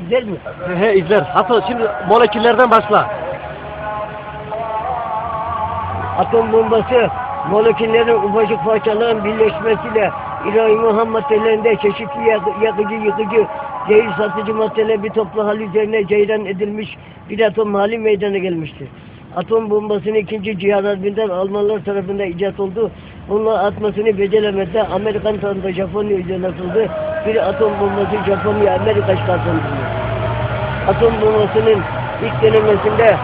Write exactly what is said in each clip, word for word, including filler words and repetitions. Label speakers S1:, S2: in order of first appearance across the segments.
S1: İzler mi?
S2: He, he izler. Hasan şimdi moleküllerden başla.
S1: Atom bombası moleküllerin ufacık parçaların birleşmesiyle İbrahim ham maddelerinde çeşitli yakıcı, yıkıcı, zehir satıcı maddeler bir toplu hal üzerine ceyran edilmiş bir atom hali meydana gelmiştir. Atom bombasının ikinci Cihan Harbi'nden Almanlar tarafından icat oldu. Bunlar atmasını beceremedi. Amerikan tarafında Japonya üzerine atıldı. Bir atom bombası Japonya Amerika çıkartıldı. Atom bombasının ilk denemesinde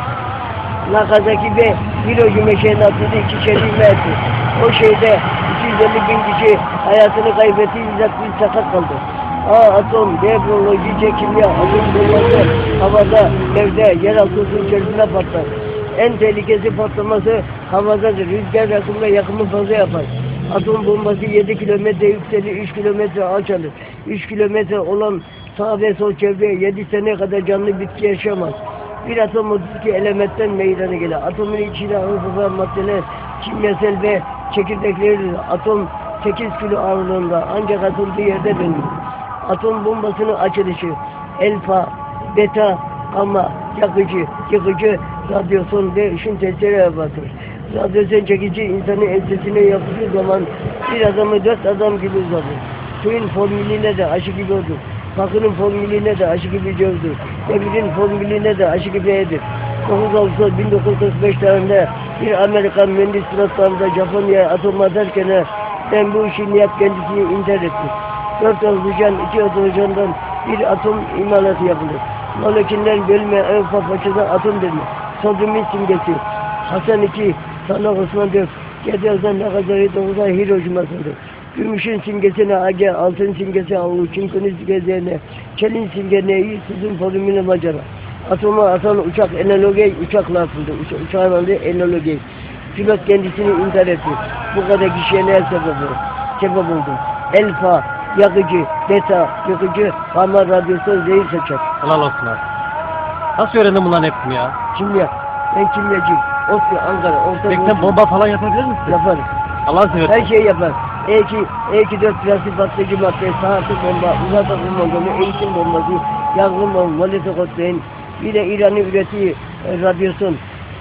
S1: Nagasaki ve Hiroşima şehrine atıldı. İki şehri etti. O şeyde iki yüz elli bin kişi hayatını kaybetti. yüz altmış bin sakat kaldı. A. Atom, B. Biyoloji, C. Kimya, atom bombası havada, evde, yeraltı su içerisinde patlar. En tehlikesi patlaması havadadır. Rüzgar yakımla yakımı fazla yapar. Atom bombası yedi kilometre yükselir, üç kilometre alçalır. üç kilometre olan sağ ve sol çevreye yedi sene kadar canlı bitki yaşamaz. Bir atom otuz iki elementten meydana gelir. Atomun içine ağır maddeler, kimyasal ve çekirdekleridir. Atom sekiz kilo ağırlığında ancak atıldığı yerde dönür. Atom bombasının açılışı alfa, beta, gamma, yakıcı, yıkıcı, radyasyon ve ışın tesiri yapardır. Radyasyon çekici insanın ensesine yapıldığı zaman bir adamı dört adam gibi uzatır. Suyun formülüne de aşı gibi olur. Bakının formülüne de aşı gibi cevdir. Demirin formülüne de aşı gibi edir. dokuz Ağustos bin dokuz yüz kırk beş tarihinde bir Amerikan mühendis pilotlarında Japonya'ya atom atarken ben bu işi niyet kendisini intihar etti. Dört oksijen, iki oksijendan bir atom imalatı yapılır. Moleküller bölme en ufak parçadan atom denir. Sodyumun simgesi. Hasan iki, Sana Osman dört, Gedioz'dan Nagasaki dokuz'a Hiroşima'sıdır. Gümüşün simgesine A G, altın simgesi Avlu, çinkonun simgesine, çelin simgesine sizin formülü macera. Atoma atan uçak enologi uçakla atıldı. Uça, uçağın adı enologi. Pilot kendisini intihar etti. Bu kadar kişiye ne sebep oldu? Sebep oldu. Alfa, yakıcı, beta, yıkıcı, gamma, radyasyon, zehir saçar.
S2: Helal olsun abi. Nasıl öğrendin bunların hepsini ya?
S1: Kimya. Ben kimyacıyım. Oslo, Ankara, Orta
S2: Peki sen bomba falan yapabilir misin?
S1: Yaparız.
S2: Allah'ını seversen.
S1: Her şeyi yapar. E iki, E iki dört plastik patlayıcı madde, saatlik bomba, uzak akım bombası, eğitim bombası, yangın bombası, molotov kokteyl, bir de İran'ın ürettiği e, radyasyon,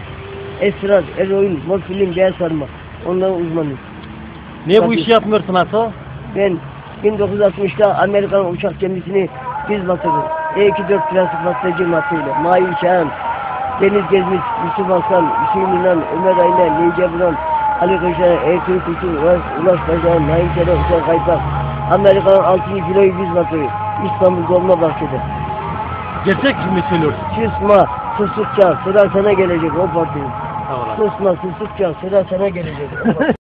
S1: esrar, eroin, morfin, beyaz sarma. Onların uzmanıyım.
S2: Niye bu işi yapmıyorsun Hasan?
S1: Ben bin dokuz yüz altmışta Amerikan uçak gemisini biz batırdık. E iki dört plastik patlayıcı maddeyle. Mahir Şahan, Deniz Gezmiş, Yusuf Aslan, Hüseyin İnan, Ömer Aynen, Neyce Buran, Ali Kışa, Ertuğrul Kuşu, Ulaş, Ulaş Başkan, Naim Şeref, Hüseyin Kaypak, Amerika'nın altıncı filoyu biz batırdık. İstanbul Dolmabahçe'de.
S2: Gerçek mi söylüyorsun?
S1: Susma, sustukça sıra sana gelecek o partinin.
S2: Sağ ol abi.
S1: Susma, sustukça sıra sana gelecek.